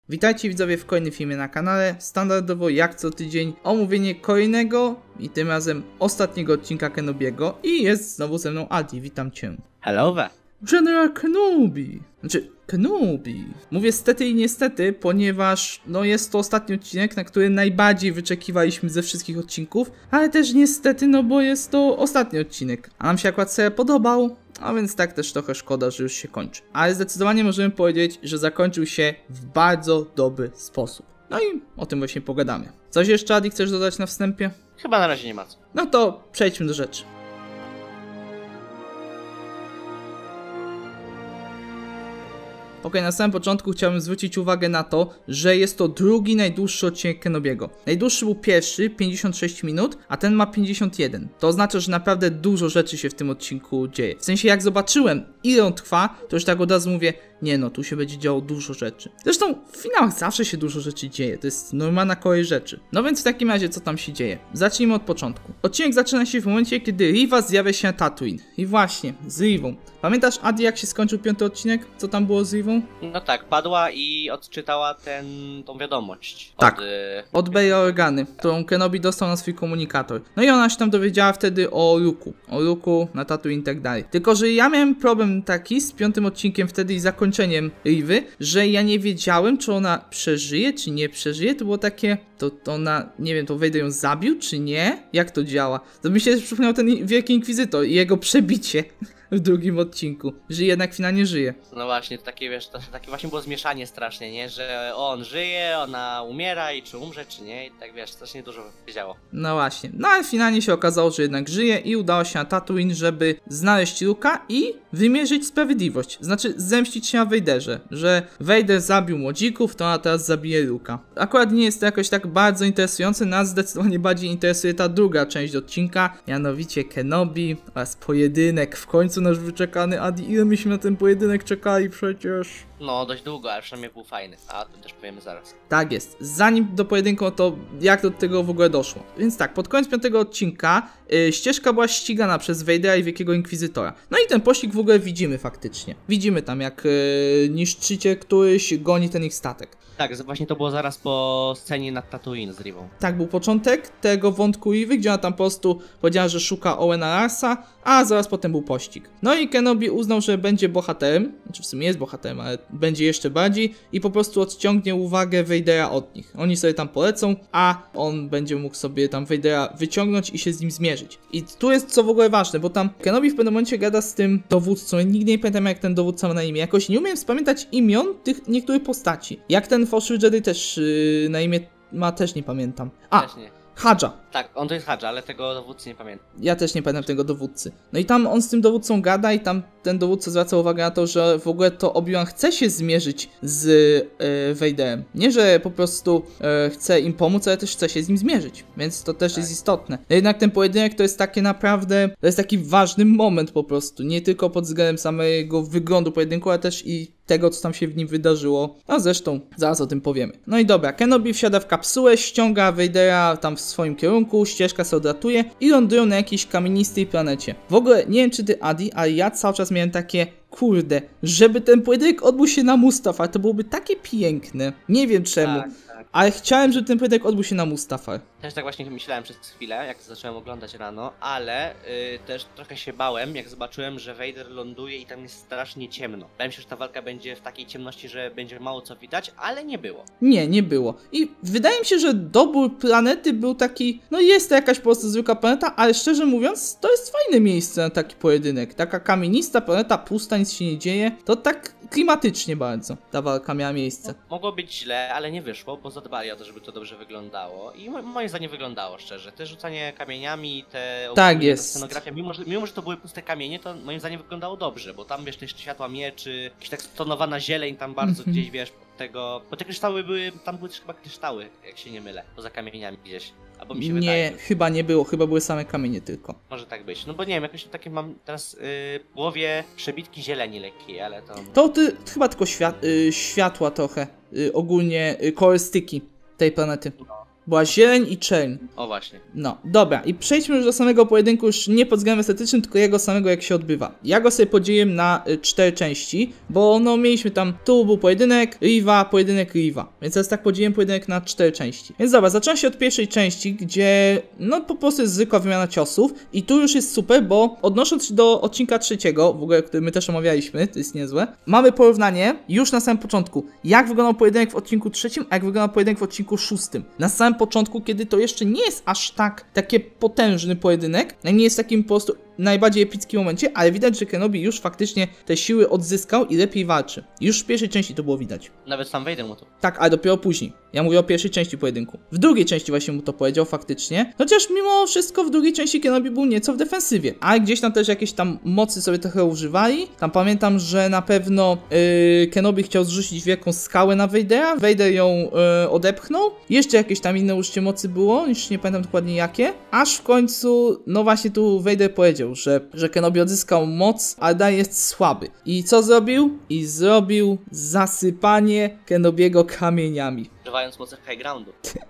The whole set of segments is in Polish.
Witajcie widzowie w kolejnym filmie na kanale. Standardowo jak co tydzień omówienie kolejnego i tym razem ostatniego odcinka Kenobiego. I jest znowu ze mną Adi, witam cię. Hello there. General Kenobi. Kenobi. Mówię stety i niestety, ponieważ jest to ostatni odcinek, na który najbardziej wyczekiwaliśmy ze wszystkich odcinków. Ale też niestety, bo jest to ostatni odcinek. A nam się akurat seria podobał. A więc tak też trochę szkoda, że już się kończy. Ale zdecydowanie możemy powiedzieć, że zakończył się w bardzo dobry sposób. No i o tym właśnie pogadamy. Coś jeszcze, Adi, chcesz dodać na wstępie? Chyba na razie nie ma co. No to przejdźmy do rzeczy. Ok, na samym początku chciałbym zwrócić uwagę na to, że jest to drugi najdłuższy odcinek Kenobiego. Najdłuższy był pierwszy, 56 minut, a ten ma 51. To oznacza, że naprawdę dużo rzeczy się w tym odcinku dzieje. W sensie jak zobaczyłem, ile on trwa, to już tak od razu mówię, tu się będzie działo dużo rzeczy. Zresztą w finałach zawsze się dużo rzeczy dzieje, to jest normalna kolej rzeczy. No więc w takim razie co tam się dzieje? Zacznijmy od początku. Odcinek zaczyna się w momencie, kiedy Riva zjawia się na Tatooine. I właśnie, z Rivą. Pamiętasz, Adi, jak się skończył 5. odcinek? Co tam było z Rivą? No tak, padła i odczytała tą wiadomość. Tak, od Baila Organy, którą Kenobi dostał na swój komunikator. No i ona się tam dowiedziała wtedy o Luke'u na Tatooine i tak dalej. Tylko, że ja miałem problem taki z 5. odcinkiem wtedy i zakończeniem Rivy, że ja nie wiedziałem, czy ona przeżyje, czy nie przeżyje. To było takie, to ona, nie wiem, to Vader ją zabił, czy nie? Jak to działa? To mi się przypomniał ten Wielki Inkwizytor i jego przebicie w drugim odcinku, że jednak finalnie żyje. No właśnie, to takie, wiesz, to takie właśnie było zmieszanie strasznie, nie? Że on żyje, ona umiera i czy umrze, czy nie? I tak, wiesz, strasznie dużo wiedziało. No właśnie, no ale finalnie się okazało, że jednak żyje i udało się na Tatooine, żeby znaleźć Luke'a i wymierzyć sprawiedliwość. Znaczy zemścić się na Vaderze, że Vader zabił młodzików, to ona teraz zabije Luke'a. Akurat nie jest to jakoś tak bardzo interesujące, nas zdecydowanie bardziej interesuje ta druga część odcinka, mianowicie Kenobi oraz pojedynek. W końcu nasz wyczekany Adi, ile myśmy na ten pojedynek czekali przecież. No, dość długo, ale przynajmniej był fajny, a o tym też powiemy zaraz. Tak jest. Zanim do pojedynku, to jak do tego w ogóle doszło? Więc tak, pod koniec 5. odcinka ścieżka była ścigana przez Vadera i Wielkiego Inkwizytora. No i ten pościg w ogóle widzimy faktycznie. Widzimy tam, jak niszczyciel któryś goni ten ich statek. Tak, właśnie to było zaraz po scenie nad Tatooine z Rivą. Tak, był początek tego wątku Rivy, gdzie ona tam po prostu powiedziała, że szuka Owena Larsa, a zaraz potem był pościg. No i Kenobi uznał, że będzie bohaterem, znaczy w sumie jest bohaterem, ale będzie jeszcze bardziej i po prostu odciągnie uwagę Vadera od nich. Oni sobie tam polecą, a on będzie mógł sobie tam Vadera wyciągnąć i się z nim zmierzyć. I tu jest co w ogóle ważne, bo tam Kenobi w pewnym momencie gada z tym dowódcą, ja nigdy nie pamiętam jak ten dowódca ma na imię, jakoś nie umiem spamiętać imion tych niektórych postaci. Jak ten Fossil Jedi też na imię ma, też nie pamiętam. Też nie. Hadża. Tak, on to jest Hadża, ale tego dowódcy nie pamiętam. Ja też nie pamiętam tego dowódcy. No i tam on z tym dowódcą gada i tam ten dowódca zwraca uwagę na to, że w ogóle to Obi-Wan chce się zmierzyć z Vaderem. Nie, że po prostu chce im pomóc, ale też chce się z nim zmierzyć. Więc to też jest istotne. No jednak ten pojedynek to jest takie naprawdę, to jest taki ważny moment po prostu. Nie tylko pod względem samego wyglądu pojedynku, ale też i tego, co tam się w nim wydarzyło. A zresztą zaraz o tym powiemy. No i dobra, Kenobi wsiada w kapsułę, ściąga Vadera tam w swoim kierunku, ścieżka się odratuje i lądują na jakiejś kamienistej planecie. W ogóle nie wiem, czy ty, Adi, ale ja cały czas miałem takie, kurde, żeby ten pojedynek odbył się na Mustafar, to byłoby takie piękne. Nie wiem czemu. Tak. Ale chciałem, żeby ten pojedynek odbył się na Mustafar. Też tak właśnie myślałem przez chwilę, jak zacząłem oglądać rano, ale też trochę się bałem, jak zobaczyłem, że Vader ląduje i tam jest strasznie ciemno. Bałem się, że ta walka będzie w takiej ciemności, że będzie mało co widać, ale nie było. Nie było. I wydaje mi się, że dobór planety był taki, jest to jakaś po prostu zwykła planeta, ale szczerze mówiąc, to jest fajne miejsce na taki pojedynek. Taka kamienista planeta, pusta, nic się nie dzieje. To tak klimatycznie bardzo ta walka miała miejsce. Mogło być źle, ale nie wyszło, bo zadbali o to, żeby to dobrze wyglądało. I moim zdaniem wyglądało, szczerze. Te rzucanie kamieniami, tak jest. Ta scenografia, mimo że to były puste kamienie, to moim zdaniem wyglądało dobrze, bo tam wiesz, te światła mieczy, jakaś tak stonowana zieleń tam bardzo gdzieś, wiesz, bo te kryształy tam były też chyba kryształy, jak się nie mylę, poza kamieniami gdzieś. Albo mi się wydaje. Nie, chyba nie było, chyba były same kamienie tylko. Może tak być, no bo nie wiem, jakoś takie mam teraz w głowie przebitki zieleni lekkiej, ale to... To chyba tylko światła trochę, ogólnie kolorystyki tej planety. Była zieleń i czerń. O właśnie. No, dobra, i przejdźmy już do samego pojedynku, już nie pod względem estetycznym, tylko jego samego, jak się odbywa. Ja go sobie podzieliłem na 4 części, bo no mieliśmy tam, tu był pojedynek Riva, więc teraz tak podzieliłem pojedynek na 4 części. Więc dobra, zacząłem się od pierwszej części, gdzie no po prostu jest zwykła wymiana ciosów i tu już jest super, bo odnosząc się do odcinka 3, w ogóle, który my też omawialiśmy, to jest niezłe, mamy porównanie już na samym początku, jak wyglądał pojedynek w odcinku 3, a jak wyglądał pojedynek w odcinku 6. Na samym początku, kiedy to jeszcze nie jest aż takie potężny pojedynek, nie jest takim po prostu najbardziej epickim momencie, ale widać, że Kenobi już faktycznie te siły odzyskał i lepiej walczy. Już w pierwszej części to było widać. Nawet sam Vader mu to. Tak, ale dopiero później. Ja mówię o pierwszej części pojedynku. W drugiej części właśnie mu to powiedział faktycznie. Chociaż mimo wszystko w drugiej części Kenobi był nieco w defensywie. Ale gdzieś tam też jakieś tam mocy sobie trochę używali. Tam pamiętam, że na pewno Kenobi chciał zrzucić wielką skałę na Vadera. Vader ją odepchnął. Jeszcze jakieś tam inne użycie mocy było, już nie pamiętam dokładnie jakie. Aż w końcu, no właśnie tu Vader powiedział, że Kenobi odzyskał moc, ale dalej jest słaby. I co zrobił? I zrobił zasypanie Kenobiego kamieniami. Używając mocy high groundu.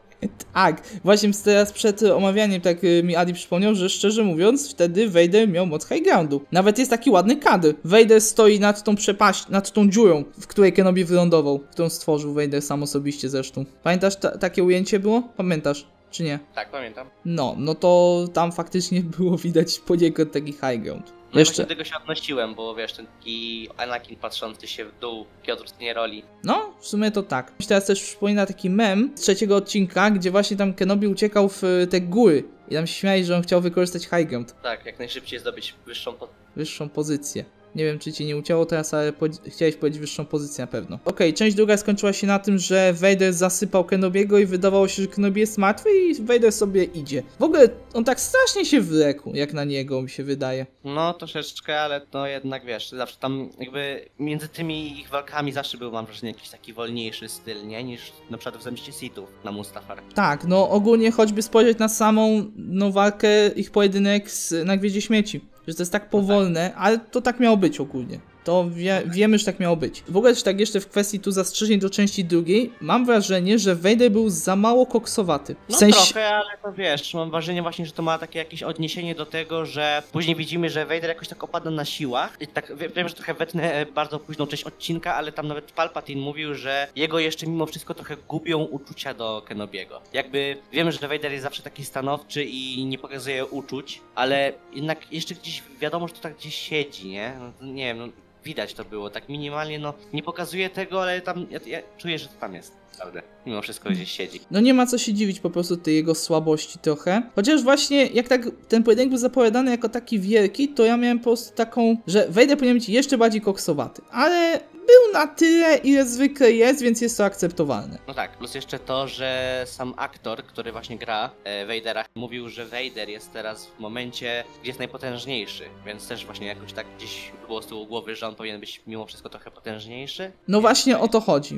Tak, właśnie teraz przed omawianiem tak mi Adi przypomniał, że szczerze mówiąc wtedy Vader miał moc high groundu. Nawet jest taki ładny kadr. Vader stoi nad tą przepaścią, nad tą dziurą, w której Kenobi wylądował, którą stworzył Vader sam osobiście zresztą. Pamiętasz takie ujęcie było? Pamiętasz? Czy nie? Tak, pamiętam. No to tam faktycznie było widać poniekąd taki high ground. No jeszcze do tego się odnosiłem, bo wiesz, ten taki Anakin patrzący się w dół, Piotr z nie roli. No, w sumie to tak. Mi się teraz też przypomina taki mem z 3 odcinka, gdzie właśnie tam Kenobi uciekał w te góry i tam się śmiali, że on chciał wykorzystać high ground. Tak, jak najszybciej zdobyć wyższą pozycję. Nie wiem, czy ci nie ucięło teraz, ale chciałeś powiedzieć wyższą pozycję na pewno. Okej, część druga skończyła się na tym, że Vader zasypał Kenobiego i wydawało się, że Kenobi jest martwy i Vader sobie idzie. W ogóle on tak strasznie się wlekł, jak na niego, mi się wydaje. No, troszeczkę, ale no jednak wiesz, zawsze tam jakby między tymi ich walkami zawsze był, mam wrażenie, jakiś taki wolniejszy styl, nie? Niż na przykład w Zemście Sithów na Mustafar. Tak, no ogólnie choćby spojrzeć na samą walkę, ich pojedynek na Gwieździe Śmierci. Że to jest tak powolne, ale to tak miało być ogólnie. To wiemy, że tak miało być. W ogóle też tak jeszcze w kwestii tu zastrzeżeń do części drugiej, mam wrażenie, że Vader był za mało koksowaty. No trochę, ale to wiesz, mam wrażenie właśnie, że to ma takie jakieś odniesienie do tego, że później widzimy, że Vader jakoś tak opada na siłach. I tak wiem, że trochę wetnę bardzo późną część odcinka, ale tam nawet Palpatine mówił, że jego jeszcze mimo wszystko trochę gubią uczucia do Kenobiego. Jakby wiemy, że Vader jest zawsze taki stanowczy i nie pokazuje uczuć, ale jednak jeszcze gdzieś wiadomo, że to tak gdzieś siedzi, nie? No, nie wiem, no widać to było, tak minimalnie, no nie pokazuje tego, ale tam ja czuję, że to tam jest, prawda? Mimo wszystko gdzieś siedzi. No nie ma co się dziwić po prostu tej jego słabości trochę. Chociaż właśnie jak tak ten pojedynek był zapowiadany jako taki wielki, to ja miałem po prostu taką, że Vader powinien być jeszcze bardziej koksowaty. Ale był na tyle, ile zwykle jest, więc jest to akceptowalne. No tak, plus jeszcze to, że sam aktor, który właśnie gra Vadera, mówił, że Vader jest teraz w momencie, gdzie jest najpotężniejszy, więc też właśnie jakoś tak gdzieś było z tyłu głowy, że on powinien być mimo wszystko trochę potężniejszy. No właśnie o to chodzi,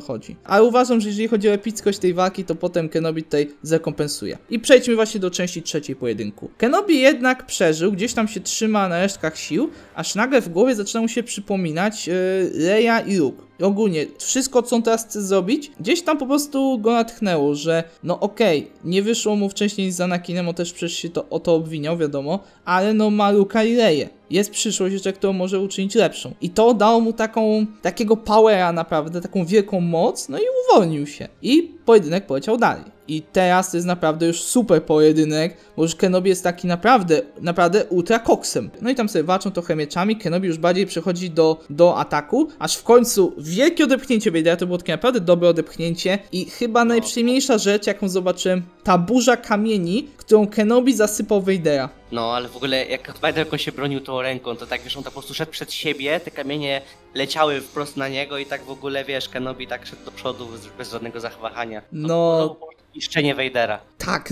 Ale uważam, że jeżeli chodzi o epickość tej walki, to potem Kenobi tutaj zrekompensuje. I przejdźmy właśnie do części trzeciej pojedynku. Kenobi jednak przeżył, gdzieś tam się trzyma na resztkach sił, aż nagle w głowie zaczyna mu się przypominać Leia i Luke. Ogólnie wszystko, co on teraz chce zrobić, gdzieś tam po prostu go natchnęło, że no okej, nie wyszło mu wcześniej z Anakinem, on też przecież się o to obwiniał, wiadomo, ale no ma Luke'a i Leię. Jest przyszłość jeszcze, którą może uczynić lepszą. I to dało mu takiego powera naprawdę, taką wielką moc, no i uwolnił się. I pojedynek poleciał dalej. I teraz to jest naprawdę już super pojedynek, bo już Kenobi jest taki naprawdę ultra koksem. No i tam sobie walczą trochę mieczami, Kenobi już bardziej przechodzi do ataku, aż w końcu wielkie odepchnięcie Vadera, to było takie naprawdę dobre odepchnięcie i chyba najprzyjemniejsza rzecz, jaką zobaczyłem, ta burza kamieni, którą Kenobi zasypał Vadera. No, ale w ogóle jak pamiętam, jak on się bronił tą ręką, to tak wiesz, on tak po prostu szedł przed siebie, te kamienie leciały wprost na niego i tak w ogóle wiesz, Kenobi tak szedł do przodu bez żadnego zawahania. No. Niszczenie Vadera. Tak,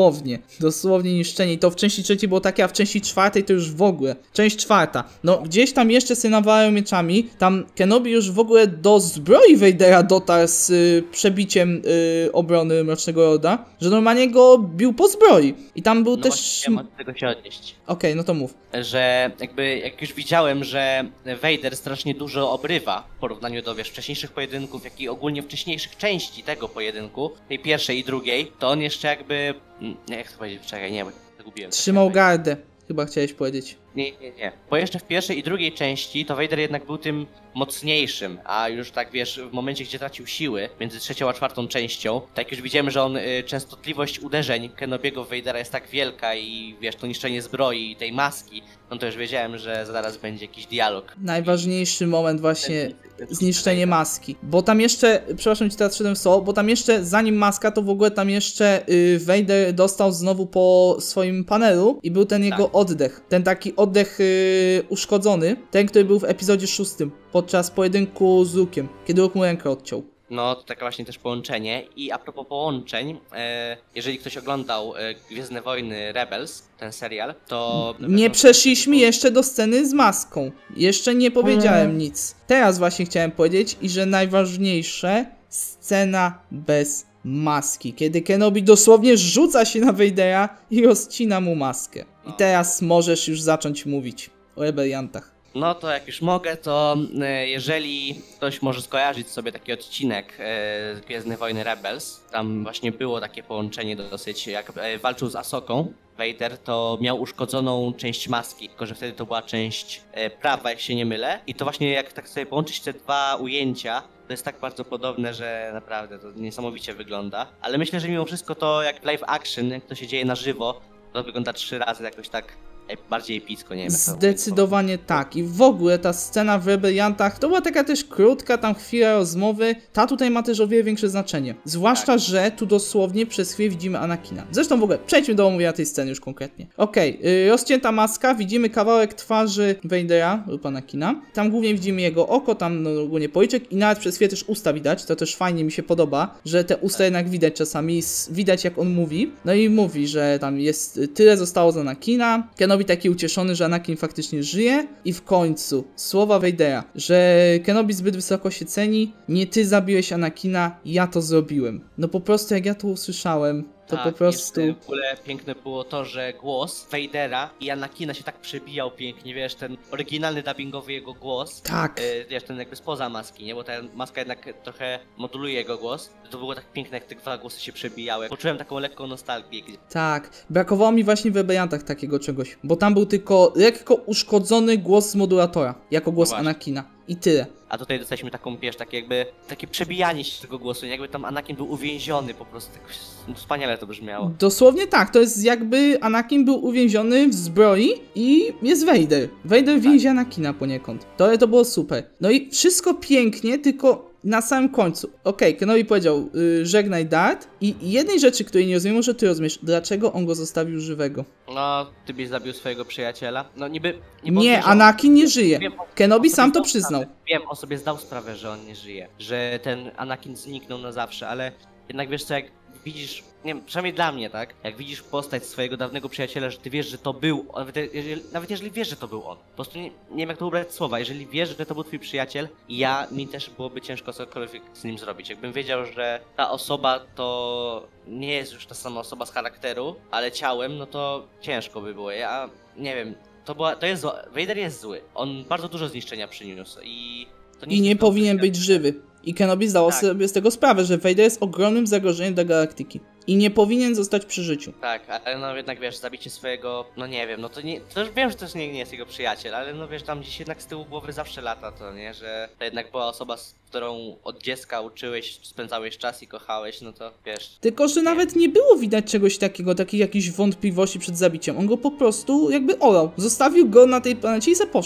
dosłownie niszczenie. I to w części trzeciej było takie, a w części czwartej to już w ogóle. Część czwarta. No, gdzieś tam jeszcze sobie nawalają mieczami. Tam Kenobi już w ogóle do zbroi Vadera dotarł z przebiciem obrony Mrocznego Lorda, że normalnie go bił po zbroi. I tam był też... Ja mam do tego się odnieść. Okej, no to mów. Że jakby, jak już widziałem, że Vader strasznie dużo obrywa w porównaniu do, wcześniejszych pojedynków, jak i ogólnie wcześniejszych części tego pojedynku, tej pierwszej i drugiej, to on jeszcze jakby... Jak to powiedzieć? Czekaj, nie, bo zagubiłem. Trzymał gardę, chyba chciałeś powiedzieć. Nie. Bo jeszcze w pierwszej i drugiej części to Vader jednak był tym mocniejszym, a już tak w momencie, gdzie tracił siły, między trzecią a czwartą częścią, tak już widziałem, że on, częstotliwość uderzeń Kenobiego w Vadera jest tak wielka i to niszczenie zbroi i tej maski, no to już wiedziałem, że zaraz będzie jakiś dialog. Najważniejszy moment właśnie, zniszczenie maski. Bo tam jeszcze, przepraszam ci teraz szedłem w słowo, bo tam jeszcze zanim maska, to w ogóle tam jeszcze Vader dostał znowu po swoim panelu i był ten jego oddech. Ten taki oddech uszkodzony, ten, który był w epizodzie 6 podczas pojedynku z Luke'iem, kiedy Luke mu rękę odciął. No, to takie właśnie też połączenie. I a propos połączeń, jeżeli ktoś oglądał Gwiezdne Wojny Rebels, ten serial, to... Nie przeszliśmy jeszcze do sceny z maską. Jeszcze nie powiedziałem nic. Teraz właśnie chciałem powiedzieć, i że najważniejsze, scena bez maski. Kiedy Kenobi dosłownie rzuca się na Vadera i rozcina mu maskę. I teraz możesz już zacząć mówić o rebeliantach. No to jak już mogę, to jeżeli ktoś może skojarzyć sobie taki odcinek z Gwiezdnych Wojny Rebels, tam właśnie było takie połączenie dosyć, jak walczył z Asoką Vader, to miał uszkodzoną część maski, tylko że wtedy to była część prawa, jak się nie mylę. I to właśnie jak tak sobie połączyć te dwa ujęcia, to jest tak bardzo podobne, że naprawdę to niesamowicie wygląda. Ale myślę, że mimo wszystko to jak live action, jak to się dzieje na żywo, to wygląda 3 razy jakoś tak bardziej epicko, nie wiem. Zdecydowanie tak. I w ogóle ta scena w Rebeliantach to była taka też krótka, tam chwila rozmowy. Ta tutaj ma też o wiele większe znaczenie. Zwłaszcza, że tu dosłownie przez chwilę widzimy Anakina. Zresztą w ogóle przejdźmy do omówienia tej sceny już konkretnie. Okej, rozcięta maska, widzimy kawałek twarzy Vadera lub Anakina. Tam głównie widzimy jego oko, tam ogólnie policzek i nawet przez chwilę też usta widać. To też fajnie mi się podoba, że te usta jednak widać czasami, widać jak on mówi. No i mówi, że tam jest tyle zostało z Anakina. Kenobi taki ucieszony, że Anakin faktycznie żyje i w końcu słowa Vadera, że Kenobi zbyt wysoko się ceni, nie ty zabiłeś Anakina, ja to zrobiłem. No po prostu jak ja to usłyszałem, to tak, po prostu... w ogóle piękne było to, że głos Vadera i Anakina się tak przebijał pięknie, wiesz, ten oryginalny dubbingowy jego głos. Tak. Wiesz, ten jakby spoza maski, nie? Bo ta maska jednak trochę moduluje jego głos. To było tak piękne, jak te dwa głosy się przebijały. Poczułem taką lekką nostalgię. Tak. Brakowało mi właśnie w Rebeliantach takiego czegoś, bo tam był tylko lekko uszkodzony głos z modulatora, jako głos Anakina. I tyle. A tutaj dostaliśmy taką, wiesz, takie przebijanie się tego głosu, jakby tam Anakin był uwięziony po prostu. Tak wspaniale to brzmiało. Dosłownie tak, to jest jakby Anakin był uwięziony w zbroi i jest Vader. Vader więzi Anakina poniekąd. To było super. No i wszystko pięknie, tylko na samym końcu. Okej, Kenobi powiedział, żegnaj Darth i jednej rzeczy, której nie rozumiem, może ty rozumiesz, dlaczego on go zostawił żywego? No, ty byś zabił swojego przyjaciela. No niby... Nie, Anakin nie żyje. Kenobi sam to przyznał. Wiem, on sobie zdał sprawę, że on nie żyje. Że ten Anakin zniknął na zawsze, ale jednak wiesz co, jak widzisz, nie wiem, przynajmniej dla mnie, tak? Jak widzisz postać swojego dawnego przyjaciela, że ty wiesz, że to był on, nawet jeżeli wiesz, że to był on. Po prostu nie wiem, jak to ubrać słowa. Jeżeli wiesz, że to był twój przyjaciel, mi też byłoby ciężko cokolwiek z nim zrobić. Jakbym wiedział, że ta osoba to nie jest już ta sama osoba z charakteru, ale ciałem, no to ciężko by było. Ja nie wiem, to jest zło. Vader jest zły. On bardzo dużo zniszczenia przyniósł i... nie powinien być żywy. I Kenobi zdało sobie z tego sprawę, że Vader jest ogromnym zagrożeniem dla galaktyki. I nie powinien zostać przy życiu. Tak, ale no jednak wiesz, zabicie swojego, no nie wiem, no to już wiem, że to nie jest jego przyjaciel, ale no wiesz, tam gdzieś jednak z tyłu głowy zawsze lata to, nie, że to jednak była osoba, z którą od dziecka uczyłeś, spędzałeś czas i kochałeś, no to wiesz. Tylko, że nawet nie było widać czegoś takiego, takich jakichś wątpliwości przed zabiciem. On go po prostu jakby olał. Zostawił go na tej planecie i se poszedł.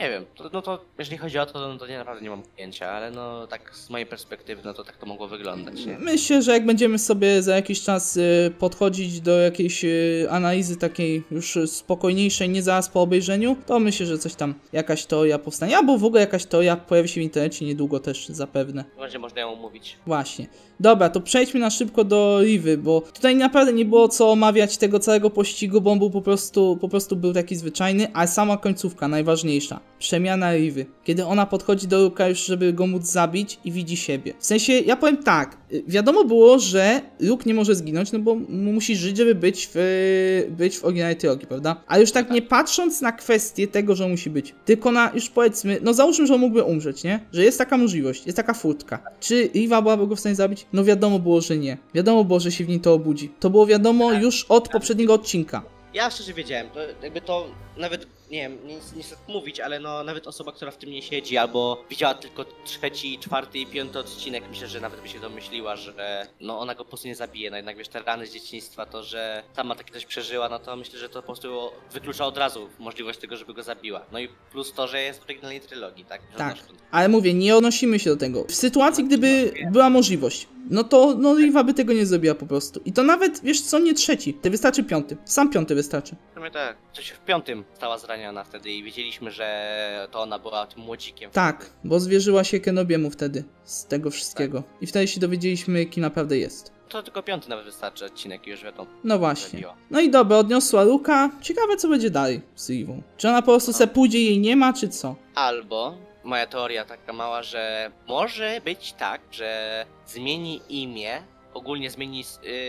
Nie wiem, no to jeżeli chodzi o to, no to naprawdę nie mam pojęcia, ale no tak z mojej perspektywy, no to tak to mogło wyglądać, nie? Myślę, że jak będziemy sobie za jakiś czas podchodzić do jakiejś analizy takiej już spokojniejszej, nie zaraz po obejrzeniu, to myślę, że coś tam, jakaś teoria powstanie, albo w ogóle jakaś teoria pojawi się w internecie niedługo też zapewne. Będzie można ją omówić. Właśnie. Dobra, to przejdźmy na szybko do Rivy, bo tutaj naprawdę nie było co omawiać tego całego pościgu, bo on był po prostu był taki zwyczajny, a sama końcówka, najważniejsza. Przemiana Rivy. Kiedy ona podchodzi do Luke'a już, żeby go móc zabić i widzi siebie. W sensie, ja powiem tak, wiadomo było, że Luke nie może zginąć, no bo musi żyć, żeby być w oryginalnej trylogii, prawda? A już tak nie patrząc na kwestię tego, że musi być, tylko na już powiedzmy, no załóżmy, że on mógłby umrzeć, nie? Że jest taka możliwość, jest taka furtka. Czy Riva byłaby go w stanie zabić? No wiadomo było, że nie. Wiadomo było, że się w niej to obudzi. To było wiadomo już od poprzedniego odcinka. Ja szczerze wiedziałem, to jakby to nawet, nie wiem, nie chcę mówić, ale no nawet osoba, która w tym nie siedzi, albo widziała tylko 3., 4. i 5. odcinek, myślę, że nawet by się domyśliła, że no ona go po prostu nie zabije, no jednak wiesz, te rany z dzieciństwa, to, że sama takie coś przeżyła, no to myślę, że to po prostu wyklucza od razu możliwość tego, żeby go zabiła. No i plus to, że jest w oryginalnej trylogii, tak? Tak, ale mówię, nie odnosimy się do tego. W sytuacji, gdyby była możliwość, no to no Riva by tego nie zrobiła po prostu. I to nawet, wiesz co, nie 3. To wystarczy 5. Sam 5 wystarczy. W sumie tak, coś w 5. stała zraniona wtedy i wiedzieliśmy, że to ona była tym młodzikiem. Tak, bo zwierzyła się Kenobiemu wtedy z tego wszystkiego. Tak. I wtedy się dowiedzieliśmy, kim naprawdę jest. To tylko 5. nawet wystarczy odcinek i już wiadomo. No właśnie. No i dobra, odniosła Luke'a. Ciekawe, co będzie dalej z Rivą. Czy ona po prostu se pójdzie i jej nie ma, czy co? Albo moja teoria taka mała, że może być tak, że zmieni imię, ogólnie zmieni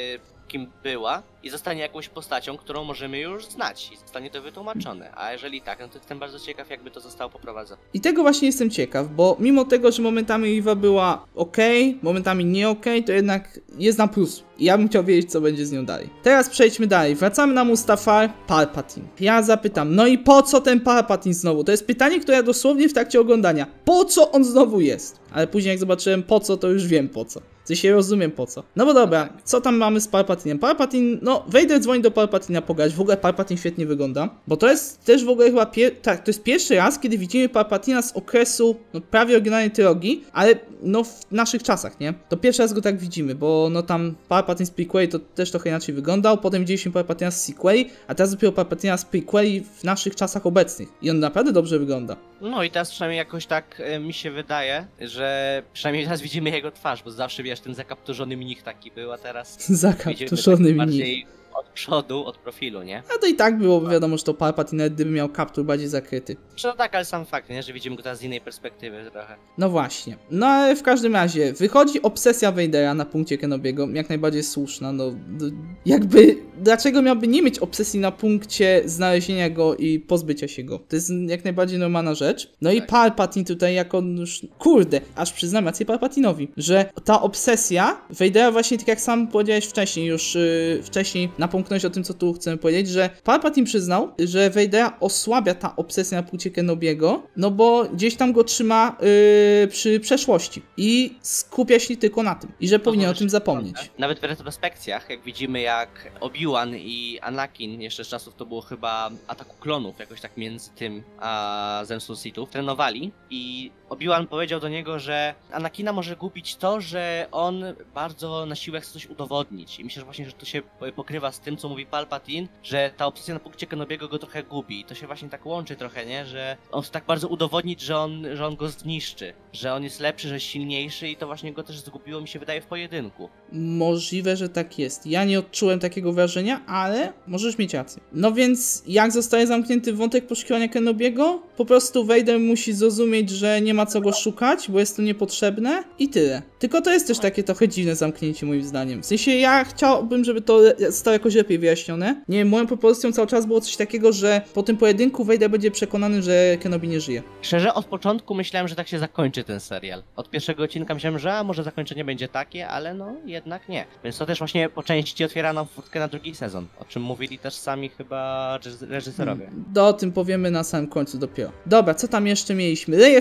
kim była i zostanie jakąś postacią, którą możemy już znać i zostanie to wytłumaczone. A jeżeli tak, no to jestem bardzo ciekaw, jakby to zostało poprowadzone. I tego właśnie jestem ciekaw, bo mimo tego, że momentami Riva była ok, momentami nie ok, to jednak jest na plus. I ja bym chciał wiedzieć, co będzie z nią dalej. Teraz przejdźmy dalej. Wracamy na Mustafar. Palpatine. Ja zapytam, no i po co ten Palpatine znowu? To jest pytanie, które ja dosłownie w trakcie oglądania. Po co on znowu jest? Ale później jak zobaczyłem po co, to już wiem po co. W sensie rozumiem po co. No bo dobra, co tam mamy z Palpatinem? Palpatine, no Vader dzwoni do Palpatina pogadać. W ogóle Palpatine świetnie wygląda. Bo to jest też w ogóle chyba tak, to jest pierwszy raz, kiedy widzimy Palpatina z okresu no, prawie oryginalnej trylogii, ale no w naszych czasach, nie? To pierwszy raz go tak widzimy, bo no tam Palpatine z prequeli to też trochę inaczej wyglądał. Potem widzieliśmy Palpatina z sequeli, a teraz dopiero Palpatina z prequeli w naszych czasach obecnych. I on naprawdę dobrze wygląda. No i teraz przynajmniej jakoś tak mi się wydaje, że przynajmniej teraz widzimy jego twarz, bo zawsze wiesz, ten zakapturzony mnich taki był, a teraz zakapturzony mnich. Od przodu, od profilu, nie? A to i tak było wiadomo, że to Palpatine, gdyby miał kaptur bardziej zakryty. No tak, ale sam fakt, nie? Że widzimy go teraz z innej perspektywy trochę. No właśnie. No ale w każdym razie, wychodzi obsesja Vadera na punkcie Kenobiego, jak najbardziej słuszna, no jakby, dlaczego miałby nie mieć obsesji na punkcie znalezienia go i pozbycia się go? To jest jak najbardziej normalna rzecz. No tak. I Palpatine tutaj jako już, kurde, aż przyznam rację Palpatinowi, że ta obsesja Vadera właśnie, tak jak sam powiedziałeś wcześniej, już wcześniej napomknąć o tym, co tu chcemy powiedzieć, że Palpatine przyznał, że Vadera osłabia ta obsesja na punkcie Kenobiego, no bo gdzieś tam go trzyma przy przeszłości i skupia się tylko na tym i że powinien o tym zapomnieć. Nawet w retrospekcjach, jak widzimy, jak Obi-Wan i Anakin, jeszcze z czasów to było chyba Ataku Klonów, jakoś tak między tym a Zemstą Sithów, trenowali i Obi-Wan powiedział do niego, że Anakina może gubić to, że on bardzo na siłę chce coś udowodnić i myślę, że właśnie, że to się pokrywa z tym, co mówi Palpatine, że ta obsesja na punkcie Kenobiego go trochę gubi i to się właśnie tak łączy trochę, nie? Że on chce tak bardzo udowodnić, że on go zniszczy, że on jest lepszy, że jest silniejszy i to właśnie go też zgubiło, mi się wydaje, w pojedynku. Możliwe, że tak jest. Ja nie odczułem takiego wrażenia, ale możesz mieć rację. No więc jak zostaje zamknięty wątek poszukiwania Kenobiego? Po prostu Vader musi zrozumieć, że nie ma co go szukać, bo jest to niepotrzebne i tyle. Tylko to jest też takie trochę dziwne zamknięcie moim zdaniem. W sensie ja chciałbym, żeby to zostało jakoś lepiej wyjaśnione. Nie wiem, moją propozycją cały czas było coś takiego, że po tym pojedynku Vader będzie przekonany, że Kenobi nie żyje. Szczerze, od początku myślałem, że tak się zakończy ten serial. Od pierwszego odcinka myślałem, że może zakończenie będzie takie, ale no jednak nie. Więc to też właśnie po części otwiera nam furtkę na drugi sezon, o czym mówili też sami chyba reżyserowie. O tym powiemy na samym końcu dopiero. Dobra, co tam jeszcze mieliśmy? Leia w stroju księżniczki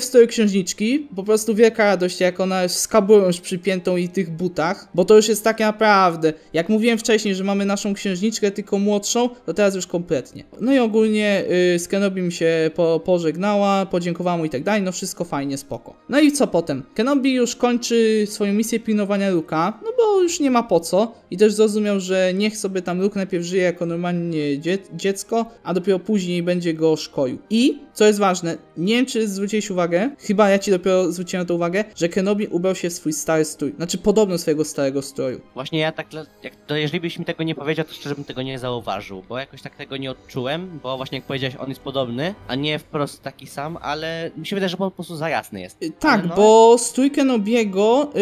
księżniczki, po prostu wielka radość, jak ona jest z kaburą już przypiętą i tych butach, bo to już jest takie naprawdę, jak mówiłem wcześniej, że mamy naszą księżniczkę tylko młodszą, to teraz już kompletnie. No i ogólnie z Kenobim się pożegnała, podziękowała mu i tak dalej, no wszystko fajnie, spoko. No i co potem? Kenobi już kończy swoją misję pilnowania Luka, no bo już nie ma po co i też zrozumiał, że niech sobie tam Luke najpierw żyje jako normalnie dziecko, a dopiero później będzie go szkolił. I, co jest ważne, nie wiem czy zwróciłeś uwagę, chyba ja ci dopiero zwróciłem na to uwagę, że Kenobi ubrał się w swój stary strój, znaczy podobno swojego starego stroju. Właśnie ja tak, jeżeli byś mi tego nie powiedział, to szczerze bym tego nie zauważył, bo jakoś tak tego nie odczułem, bo właśnie jak powiedziałeś, on jest podobny, a nie wprost taki sam, ale mi się wydaje, że on po prostu za jasny jest. Tak, no, bo strój Kenobiego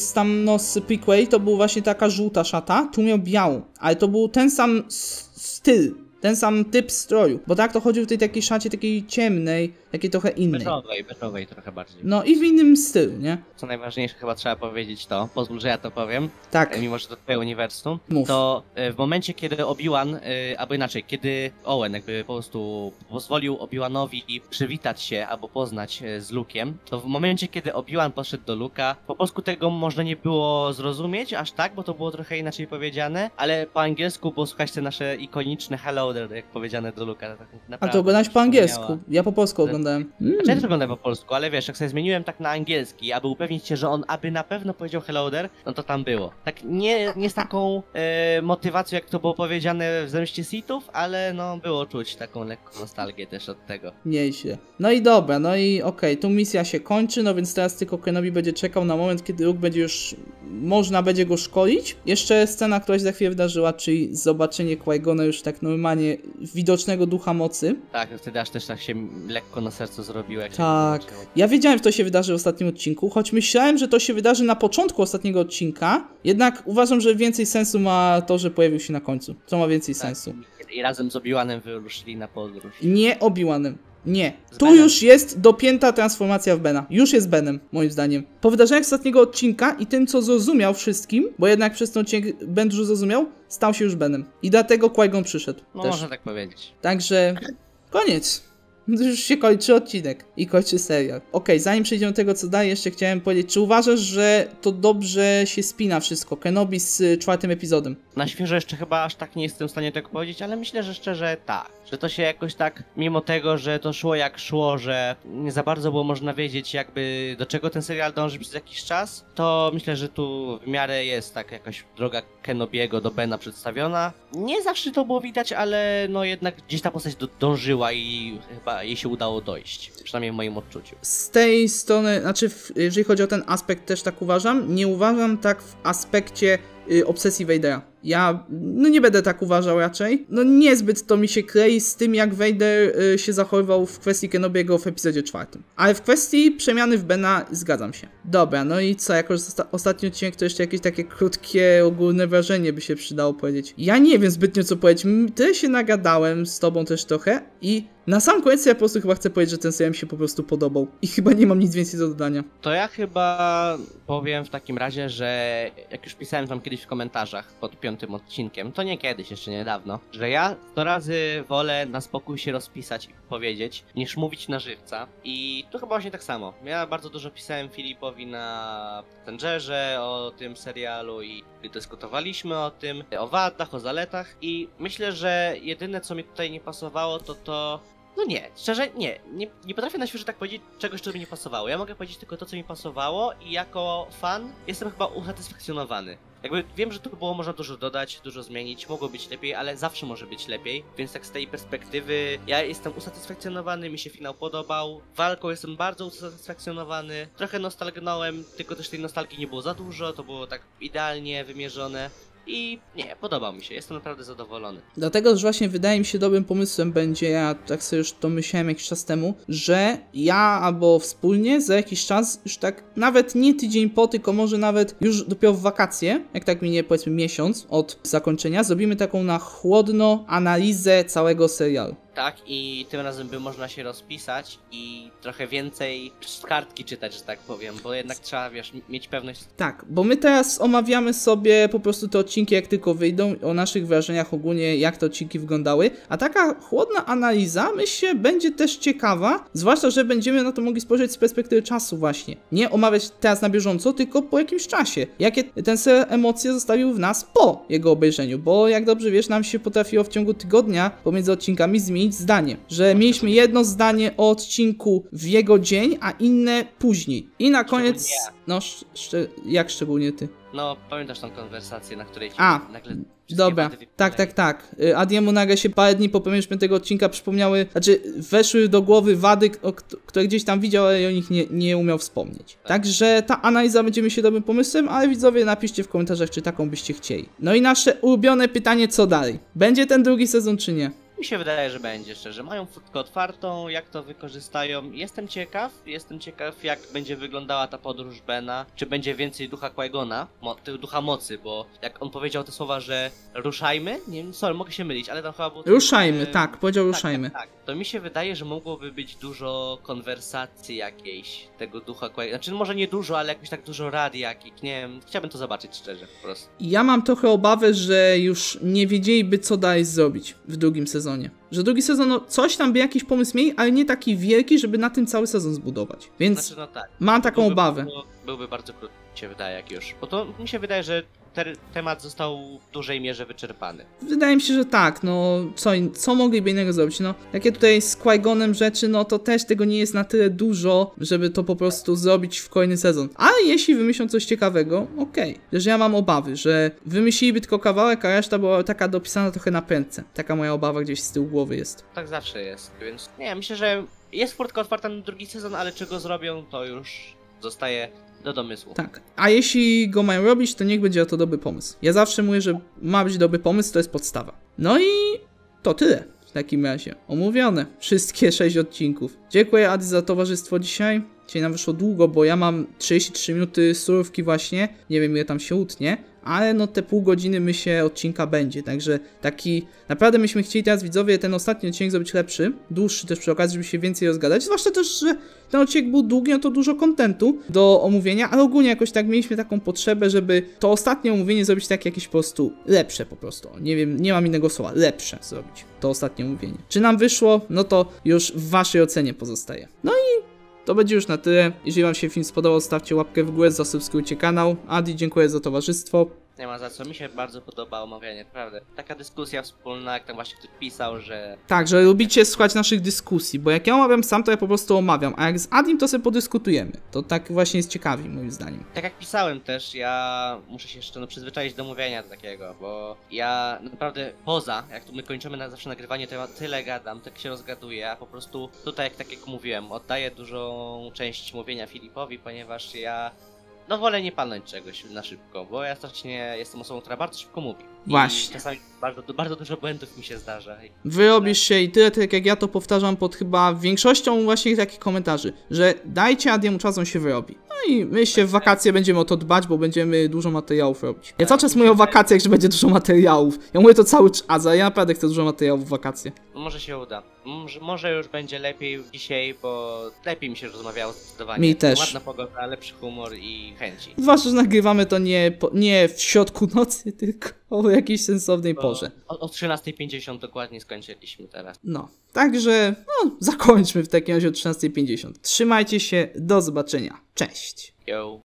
z prequeli to był właśnie taka żółta szata, tu miał białą, ale to był ten sam styl. Ten sam typ stroju, bo tak to chodził w tej takiej szacie takiej ciemnej, takiej trochę innej. Beżowej trochę bardziej. No i w innym stylu, nie? Co najważniejsze chyba trzeba powiedzieć to, pozwól, że ja to powiem. Tak. Mimo, że to twoje uniwersum. Mów. To w momencie, kiedy Obi-Wan, albo inaczej, kiedy Owen jakby po prostu pozwolił Obi-Wanowi przywitać się albo poznać z Luke'iem, to w momencie, kiedy Obi-Wan poszedł do Luke'a, po polsku tego można nie było zrozumieć aż tak, bo to było trochę inaczej powiedziane, ale po angielsku było słychać te nasze ikoniczne hello there, jak powiedziane do Luke'a. Tak a to oglądałeś po angielsku, ja po polsku oglądałem. Ja też oglądałem po polsku, ale wiesz, jak sobie zmieniłem tak na angielski, aby upewnić się, że on aby na pewno powiedział hello there, no to tam było. Tak nie z taką motywacją, jak to było powiedziane w Zemście Sithów, ale no było czuć taką lekką nostalgię też od tego. Nieźle. No i dobra, no i okej, tu misja się kończy, no więc teraz tylko Kenobi będzie czekał na moment, kiedy Luke będzie już, można będzie go szkolić. Jeszcze scena, która się za chwilę wydarzyła, czyli zobaczenie Qui-Gona już tak normalnie widocznego ducha mocy. Tak, wtedy aż też tak się lekko na sercu zrobiło. Jak tak, ja wiedziałem, że to się wydarzy w ostatnim odcinku, choć myślałem, że to się wydarzy na początku ostatniego odcinka, jednak uważam, że więcej sensu ma to, że pojawił się na końcu. Co ma więcej sensu. I razem z Obi-Wanem wyruszyli na podróż. Nie Obi-Wanem. Nie. Tu już jest dopięta transformacja w Bena. Już jest Benem, moim zdaniem. Po wydarzeniach ostatniego odcinka i tym, co zrozumiał wszystkim, bo jednak przez ten odcinek Ben dużo zrozumiał, stał się już Benem. I dlatego Qui-Gon przyszedł. No też. można tak powiedzieć. Także koniec. Już się kończy odcinek i kończy serial. Okej, zanim przejdziemy do tego, co dalej, jeszcze chciałem powiedzieć, czy uważasz, że to dobrze się spina wszystko, Kenobi z 4. epizodem? Na świeżo jeszcze chyba aż tak nie jestem w stanie tego powiedzieć, ale myślę, że szczerze tak. Że to się jakoś tak, mimo tego, że to szło jak szło, że nie za bardzo było można wiedzieć jakby do czego ten serial dąży przez jakiś czas, to myślę, że tu w miarę jest tak jakaś droga Kenobiego do Bena przedstawiona. Nie zawsze to było widać, ale no jednak gdzieś ta postać dążyła i chyba jej się udało dojść. Przynajmniej w moim odczuciu. Z tej strony, znaczy jeżeli chodzi o ten aspekt też tak uważam, nie uważam tak w aspekcie obsesji Vadera. Ja nie będę tak uważał raczej. No niezbyt to mi się klei z tym, jak Vader się zachowywał w kwestii Kenobiego w epizodzie 4. Ale w kwestii przemiany w Bena zgadzam się. Dobra, no i co, jako że ostatni odcinek to jeszcze jakieś takie krótkie, ogólne wrażenie by się przydało powiedzieć. Ja nie wiem zbytnio co powiedzieć. Tyle się nagadałem z tobą też trochę i na sam koniec ja po prostu chyba chcę powiedzieć, że ten serial mi się po prostu podobał. I chyba nie mam nic więcej do dodania. To ja chyba powiem w takim razie, że jak już pisałem tam kiedyś w komentarzach pod 5. odcinkiem, to nie kiedyś, jeszcze niedawno, że ja 100 razy wolę na spokój się rozpisać i powiedzieć, niż mówić na żywca. I to chyba właśnie tak samo. Ja bardzo dużo pisałem Filipowi na Tengerze o tym serialu i dyskutowaliśmy o tym, o wadach, o zaletach i myślę, że jedyne co mi tutaj nie pasowało to no nie, szczerze nie potrafię na świeżo tak powiedzieć czegoś, co mi nie pasowało. Ja mogę powiedzieć tylko to, co mi pasowało i jako fan jestem chyba usatysfakcjonowany. Jakby wiem, że tu było można dużo dodać, dużo zmienić, mogło być lepiej, ale zawsze może być lepiej, więc tak z tej perspektywy ja jestem usatysfakcjonowany, mi się finał podobał, walką jestem bardzo usatysfakcjonowany, trochę nostalgnąłem, tylko też tej nostalgii nie było za dużo, to było tak idealnie wymierzone. I nie, podobał mi się, jestem naprawdę zadowolony. Dlatego też właśnie wydaje mi się dobrym pomysłem będzie, ja tak sobie już to myślałem jakiś czas temu, że ja albo wspólnie za jakiś czas, już tak nawet nie tydzień po, tylko może nawet już dopiero w wakacje, jak tak minie powiedzmy miesiąc od zakończenia, zrobimy taką na chłodno analizę całego serialu. Tak, i tym razem by można się rozpisać i trochę więcej z kartki czytać, że tak powiem, bo jednak trzeba, wiesz, mieć pewność. Tak, bo my teraz omawiamy sobie po prostu te odcinki, jak tylko wyjdą, o naszych wrażeniach ogólnie, jak te odcinki wyglądały, a taka chłodna analiza, myślę, będzie też ciekawa, zwłaszcza, że będziemy na to mogli spojrzeć z perspektywy czasu właśnie. Nie omawiać teraz na bieżąco, tylko po jakimś czasie. Jakie ten serial emocje zostawił w nas po jego obejrzeniu, bo jak dobrze wiesz, nam się potrafiło w ciągu tygodnia pomiędzy odcinkami zmienić zdanie, że mieliśmy jedno zdanie o odcinku w jego dzień, a inne później. I na koniec, no jak szczególnie ty? No, pamiętasz tą konwersację, na której ci nagle... Dobra, tak. Adiemu nagle się parę dni po premierze 5 odcinka przypomniały, znaczy weszły do głowy wady, które gdzieś tam widział, ale o nich nie umiał wspomnieć. Tak. Także ta analiza będzie mi się dobrym pomysłem, ale widzowie, napiszcie w komentarzach, czy taką byście chcieli. No i nasze ulubione pytanie, co dalej? Będzie ten drugi sezon, czy nie? Mi się wydaje, że będzie, szczerze. Mają furtkę otwartą, jak to wykorzystają. Jestem ciekaw jak będzie wyglądała ta podróż Bena. Czy będzie więcej ducha Qui-Gona, ducha mocy, bo jak on powiedział te słowa, że ruszajmy, nie wiem, sorry, mogę się mylić, ale tam chyba było... Ruszajmy, tak, powiedział ruszajmy. Tak. To mi się wydaje, że mogłoby być dużo konwersacji jakiejś tego ducha Qui-Gona. Znaczy może nie dużo, ale jakoś tak dużo rad jakich, nie wiem, chciałbym to zobaczyć szczerze, po prostu. Ja mam trochę obawy, że już nie wiedzieliby, co dalej zrobić w drugim sezonie. Że drugi sezon, no coś tam by jakiś pomysł mieli, ale nie taki wielki, żeby na tym cały sezon zbudować. Więc znaczy, no tak. Mam taką obawę. Byłby bardzo krótki, mi się wydaje, jak już. Bo to mi się wydaje, że temat został w dużej mierze wyczerpany. Wydaje mi się, że tak, no co mogliby innego zrobić, no jakie tutaj z Qui-Gonem rzeczy, no to też tego nie jest na tyle dużo, żeby to po prostu zrobić w kolejny sezon. Ale jeśli wymyślą coś ciekawego, okej. Że ja mam obawy, że wymyśliliby tylko kawałek, a reszta była taka dopisana trochę na prędce. Taka moja obawa gdzieś z tyłu głowy jest. Tak zawsze jest, więc nie, myślę, że jest furtka otwarta na drugi sezon, ale czy go zrobią, to już zostaje do domysłu. Tak, a jeśli go mają robić, to niech będzie to dobry pomysł. Ja zawsze mówię, że ma być dobry pomysł, to jest podstawa. No i to tyle w takim razie. Omówione wszystkie 6 odcinków. Dziękuję Adi za towarzystwo dzisiaj. Dzisiaj nam wyszło długo, bo ja mam 33 minuty surówki właśnie. Nie wiem ile tam się utnie. Ale no te pół godziny myślę odcinka będzie, także taki, naprawdę myśmy chcieli teraz widzowie ten ostatni odcinek zrobić lepszy, dłuższy też przy okazji, żeby się więcej rozgadać, zwłaszcza też, że ten odcinek był długi, no to dużo kontentu do omówienia, ale ogólnie jakoś tak mieliśmy taką potrzebę, żeby to ostatnie omówienie zrobić tak jakieś po prostu lepsze po prostu, nie wiem, nie mam innego słowa, lepsze zrobić to ostatnie omówienie. Czy nam wyszło? No to już w waszej ocenie pozostaje. No i to będzie już na tyle. Jeżeli wam się film spodobał, stawcie łapkę w górę, zasubskrybujcie kanał. Adi, dziękuję za towarzystwo. Nie ma za co, mi się bardzo podoba omawianie, naprawdę. Taka dyskusja wspólna, jak tam właśnie ktoś pisał, że... Tak, że lubicie słuchać naszych dyskusji, bo jak ja omawiam sam, to ja po prostu omawiam, a jak z Adim, to sobie podyskutujemy. To tak właśnie jest ciekawi, moim zdaniem. Tak jak pisałem też, ja muszę się jeszcze przyzwyczaić do mówienia takiego, bo ja naprawdę jak tu my kończymy zawsze nagrywanie, to ja tyle gadam, tak się rozgaduję, a po prostu tutaj, tak jak mówiłem, oddaję dużą część mówienia Filipowi, ponieważ ja... No wolę nie palnąć czegoś na szybko, bo ja strasznie jestem osobą, która bardzo szybko mówi. Właśnie. I czasami bardzo dużo błędów mi się zdarza. Wyrobisz się i tyle, tak jak ja to powtarzam pod chyba większością właśnie takich komentarzy, że dajcie Adiemu czas, on się wyrobi. No i my się w wakacje będziemy o to dbać, bo będziemy dużo materiałów robić. Ja cały czas mówię o wakacjach, że będzie dużo materiałów. Ja mówię to cały czas, a ja naprawdę chcę dużo materiałów w wakacje. Może się uda. Może już będzie lepiej dzisiaj, bo lepiej mi się rozmawiało zdecydowanie. Mi też. Ładna pogoda, lepszy humor i chęci. Zwłaszcza, że nagrywamy to nie w środku nocy, tylko o jakiejś sensownej porze. O 13:50 dokładnie skończyliśmy teraz. No, także zakończmy w takim razie o 13:50. Trzymajcie się, do zobaczenia. Cześć. Yo.